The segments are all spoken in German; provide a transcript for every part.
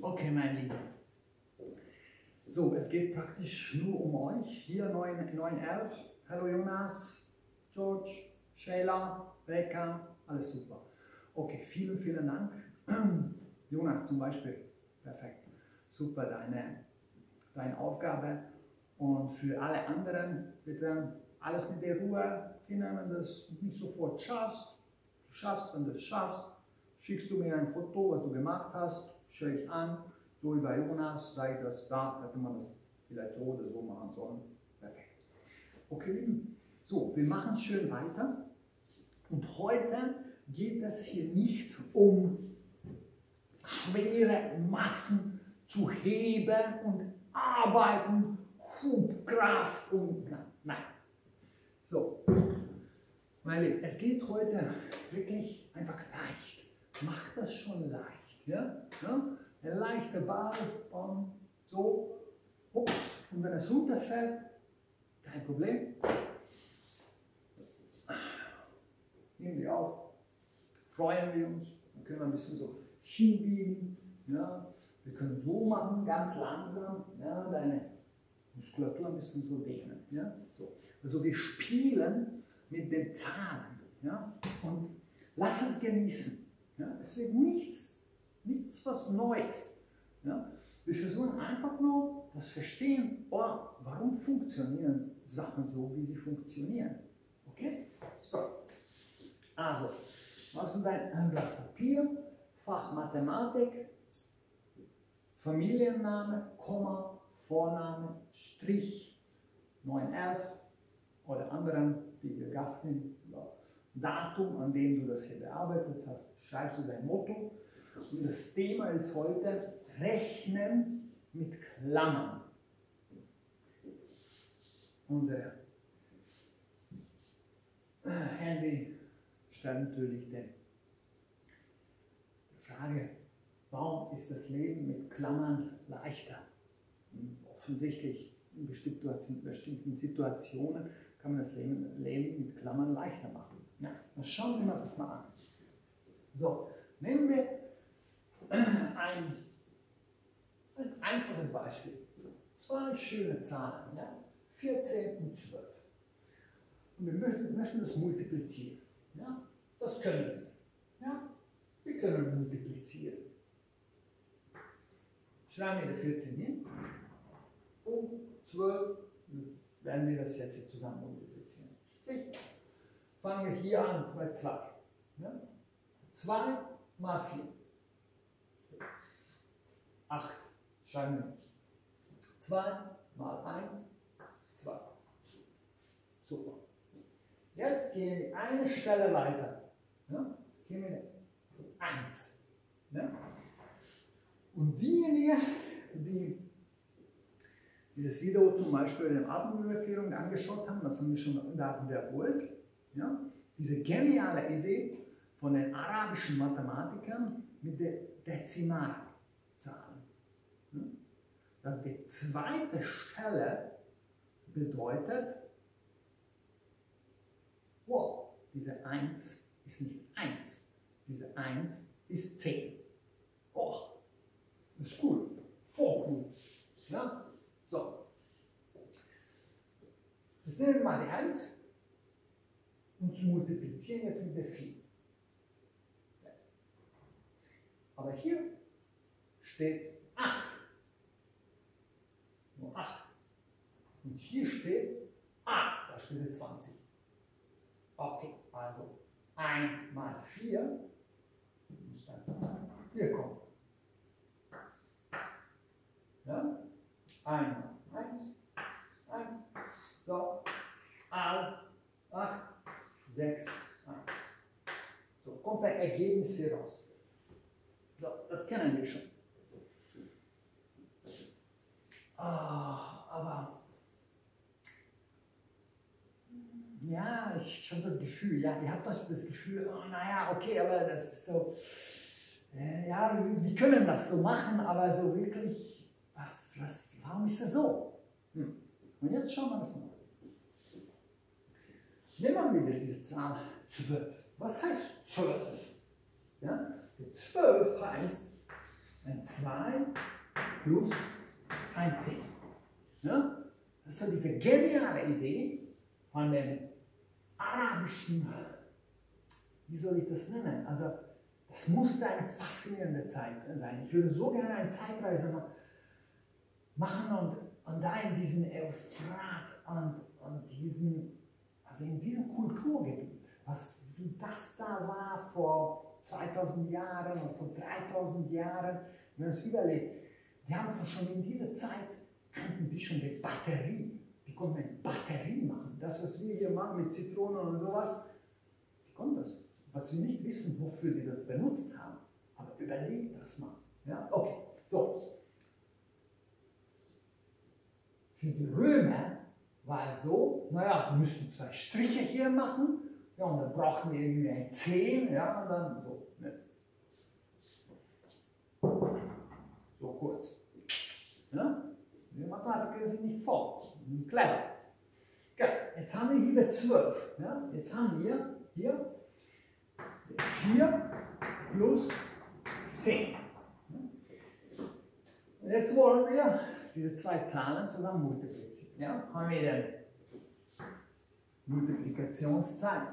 Okay, mein Lieber. So, es geht praktisch nur um euch. Hier 911. Hallo Jonas, George, Sheila, Rebecca, alles super. Okay, vielen, vielen Dank. Jonas zum Beispiel, perfekt. Super, deine Aufgabe. Und für alle anderen, bitte alles mit der Ruhe hinnehmen, wenn du es nicht sofort schaffst. Du schaffst, wenn du es schaffst, schickst du mir ein Foto, was du gemacht hast, schaue ich an, so wie bei Jonas, sage ich das, da hätte man das vielleicht so oder so machen sollen. Perfekt. Okay, Lieben. So, wir machen es schön weiter. Und heute geht es hier nicht um schwere Massen zu heben und arbeiten, Hubkraft und nein. So, meine Lieben, es geht heute wirklich einfach leicht. Macht das schon leicht. Ja? Ja? Ein leichter Ball, so, ups, und wenn es runterfällt, kein Problem. Nehmen wir auf, freuen wir uns, dann können wir ein bisschen so hinbiegen. Ja? Wir können so machen, ganz langsam, ja? Deine Muskulatur ein bisschen so dehnen. Ja? So. Also wir spielen mit den Zahlen, ja? Und lass es genießen. Ja? Es wird nichts was Neues. Ja? Wir versuchen einfach nur das Verstehen, oh, warum funktionieren Sachen so, wie sie funktionieren. Okay? So. Also, machst du dein Blatt Papier, Fach Mathematik, Familienname, Komma, Vorname, Strich, 911 oder anderen, die hier Gast sind, Datum, an dem du das hier bearbeitet hast, schreibst du dein Motto. Und das Thema ist heute Rechnen mit Klammern. Unser Handy stellt natürlich die Frage, warum ist das Leben mit Klammern leichter? Offensichtlich in bestimmten Situationen kann man das Leben mit Klammern leichter machen. Ja, dann schauen wir das mal an. So, nehmen wir ein einfaches Beispiel. Zwei schöne Zahlen, ja? 14 und 12. Und wir möchten das multiplizieren. Ja? Das können wir. Ja? Wir können multiplizieren. Schreiben wir die 14 hin. Und 12 werden wir das jetzt zusammen multiplizieren. Strich. Fangen wir hier an bei 2. Ja? 2 mal 4. 8. Schreiben wir. 2 mal 1, 2. Super. Jetzt gehen wir eine Stelle weiter. Ja? Gehen wir 1. Ja? Und diejenigen, die dieses Video zum Beispiel in der Atemüberklärung angeschaut haben, das haben wir schon wiederholt, ja? Diese geniale Idee von den arabischen Mathematikern mit der Dezimalzahlen. Ja? Dass die zweite Stelle bedeutet, wow, diese 1 ist nicht 1, diese 1 ist 10. Oh, das ist cool, voll cool. Ja? So, jetzt nehmen wir mal die 1 und multiplizieren jetzt mit der 4. Aber hier steht 8. Nur 8. Und hier steht, da steht 20. Okay, also 1 mal 4 muss dann hier kommen. Ja? 1 mal 1, 1. So, 8, 6, 1. So, kommt ein Ergebnis hier raus. So, das kennen wir schon. Aber ja, ich habe das Gefühl, ja, ihr habt das Gefühl, oh, naja, okay, aber das ist so, ja, wir können das so machen, aber so wirklich, warum ist das so? Und jetzt schauen wir das mal. Nehmen wir wieder diese Zahl 12. Was heißt 12? Ja? 12 heißt, ein 2 plus ein 10. Ja? Das ist so diese geniale Idee von dem arabischen, wie soll ich das nennen? Also, das musste eine faszinierende Zeit sein. Ich würde so gerne eine Zeitreise machen und da in diesen Euphrat und diesen, also in diesem Kulturgebiet, wie das da war vor 2000 Jahren und vor 3000 Jahren, wenn man es überlegt, die haben schon in dieser Zeit, kannten die schon die Batterie, die konnten eine Batterie machen. Das, was wir hier machen mit Zitronen und sowas, die konnten das. Was wir nicht wissen, wofür die das benutzt haben. Aber überlegt das mal. Ja? Okay, so. Für die Römer war es so, naja, wir müssen 2 Striche hier machen, ja, und dann brauchen wir irgendwie ein 10, ja, und dann so. Ne? So kurz. Ja? Die Mathematiker sind nicht faul, sind clever. Ja, jetzt haben wir hier 12. Ja? Jetzt haben wir hier 4 plus 10. Und jetzt wollen wir diese 2 Zahlen zusammen multiplizieren. Ja? Haben wir den Multiplikationszeichen.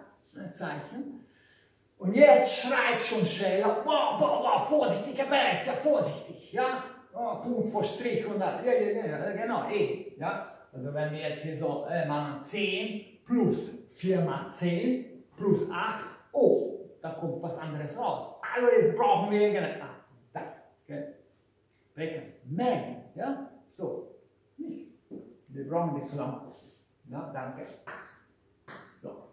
Und jetzt schreit schon Sheila, wow, wow, wow, vorsichtig, Herr Beretz, ja, vorsichtig. Ja? Oh, Punkt vor Strich und dann, ja, genau, eben. Ja? Also wenn wir jetzt hier so machen 10 plus 4 mal 10 plus 8, oh, da kommt was anderes raus. Also jetzt brauchen wir da, okay. Mengen, ja, so, nicht. Wir brauchen die Klammer. Ja, danke. So.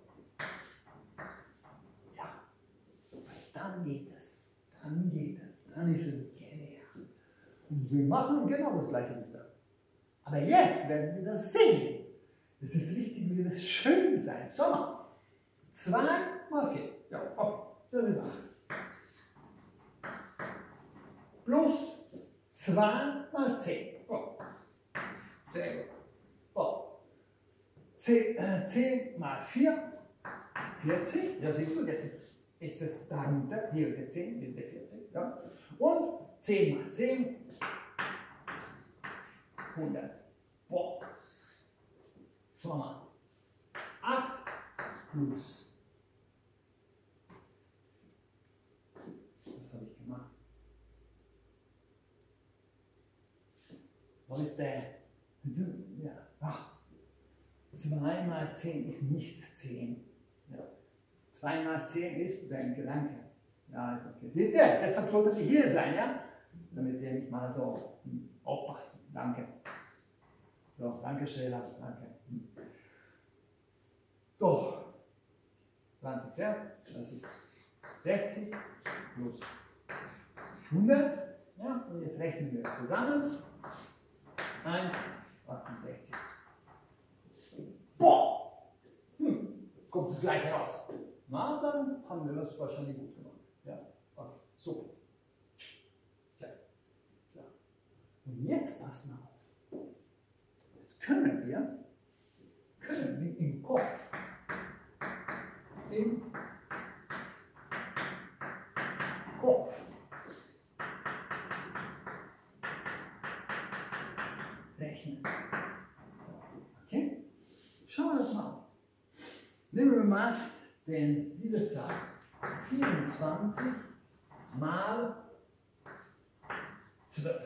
Ja, dann geht es, dann ist es genial. Und wir machen genau das gleiche wie das. Aber jetzt werden wir das sehen. Es ist wichtig, wie das schön sein. Schau mal. 2 mal 4. Ja, okay. Das ist 8. Plus 2 mal 10. Oh. Sehr gut. Oh. 10 mal 4. 40. Ja, siehst du, jetzt ist es darunter. Hier der 10, hier der 40. Ja. Und 10 mal 10. 100. Boah. Schau mal. 8 plus. Was habe ich gemacht? Leute, ja, ach, 2 mal 10 ist nicht 10. Ja. 2 mal 10 ist dein Gedanke. Ja, okay. Seht ihr? Deshalb solltet ihr hier sein, ja? Damit ihr nicht mal so aufpassen. Danke. So, danke Sheila, danke. So, 20, ja, das ist 60 plus 100. Ja, und jetzt rechnen wir es zusammen. 1, 68. Boah! Kommt das gleiche raus. Na, dann haben wir das wahrscheinlich gut gemacht. Ja, okay, super. Ja. So. Und jetzt pass mal auf. Jetzt können wir im Kopf, rechnen. Okay? Schauen wir das mal an. Nehmen wir mal diese Zahl 24 mal 12.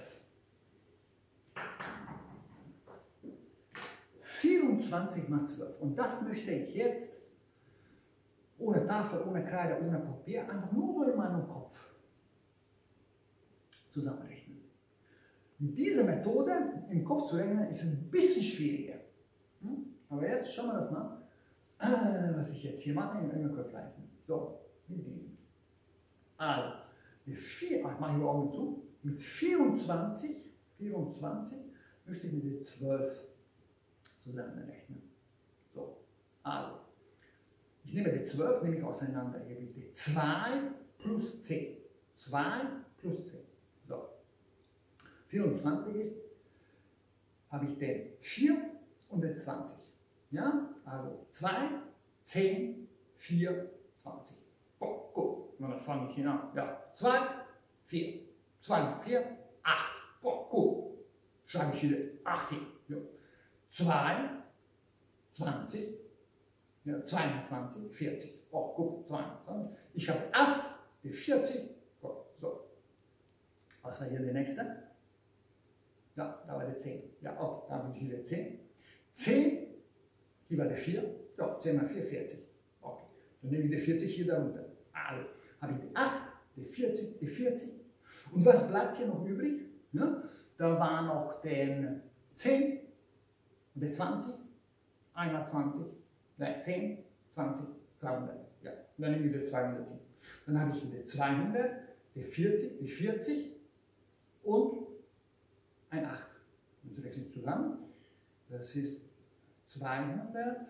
24 mal 12. Und das möchte ich jetzt ohne Tafel, ohne Kreide, ohne Papier, einfach nur so in meinem Kopf zusammenrechnen. Mit dieser Methode im Kopf zu rechnen ist ein bisschen schwieriger. Aber jetzt schauen wir das mal, was ich jetzt hier mache im Kopf rechnen. So, mit diesem. Also, ich mache hier Augen zu. Mit 24 möchte ich mit den 12 zusammenrechnen. So, also, ich nehme die 12 nehme ich auseinander. Hier habe ich die 2 plus 10. 2 plus 10. So. 24 ist, habe ich den 4 und den 20. Ja, also 2, 10, 4, 20. Oh, gut, und dann fange ich hier an. Ja, 2, 4, 2 mal 4, 8. Boah, gut. Schreibe ich wieder 8 hin. Ja. 2, 20. Ja, 2 mal 20, 40. Oh, guck, 2 mal 20. Ich habe 8, die 40. Gut, so. Was war hier der nächste? Ja, da war der 10. Ja, okay, da habe ich wieder 10. 10, hier war der 4. Ja, 10 mal 4, 40. Okay, dann nehme ich die 40 hier darunter. Also, habe ich die 8, die 40, die 40. Und was bleibt hier noch übrig? Ja, da war noch den 10 und der 20. Einmal 20. Nein, 10, 20, 200. Ja, dann nehme ich die 200 hin. Dann habe ich hier die 200, die 40, die 40 und ein 8. Das rechne ich zusammen. Das ist 280,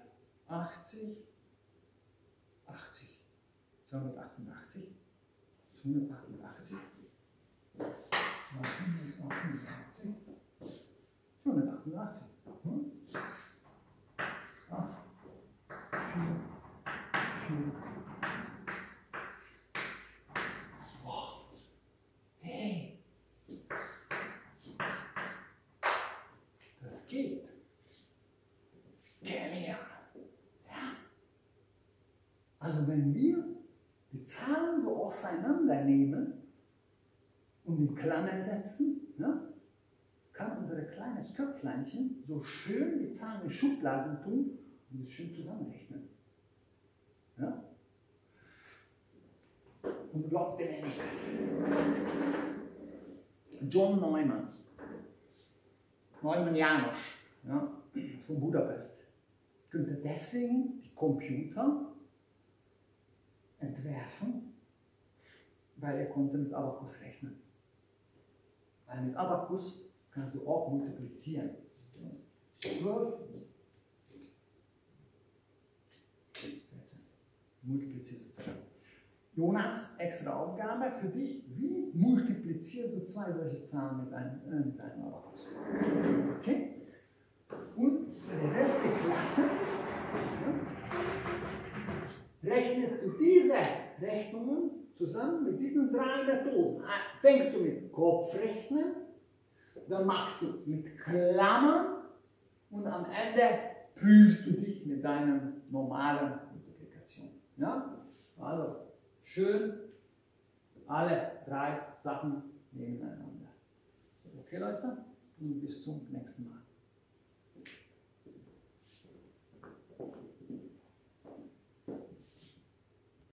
80. 288, 288, 288. Hm? 8, 4, 4. Oh. Hey. Das geht. Genial. Ja. Also wenn wir die Zahlen so auseinandernehmen und in Klammern setzen, ne, kann unser kleines Köpfleinchen so schön die Zahlen in Schubladen tun und es schön zusammenrechnen. Ja? Und glaubt ihr mir nicht? John Neumann Janos, ja, von Budapest, könnte deswegen die Computer entwerfen, weil er konnte mit Abakus rechnen. Weil mit Abakus kannst du auch multiplizieren. 12, 14. Multiplizierst du 2. Jonas, extra Aufgabe für dich. Wie multiplizierst du 2 solche Zahlen mit einem Abakus? Okay? Und für den Rest der Klasse rechnest du diese Rechnungen zusammen mit diesen 3 Methoden. Fängst du mit Kopfrechnen, dann machst du mit Klammern und am Ende prüfst du dich mit deiner normalen Multiplikation. Ja? Also schön alle 3 Sachen nebeneinander. Okay, Leute? Und bis zum nächsten Mal.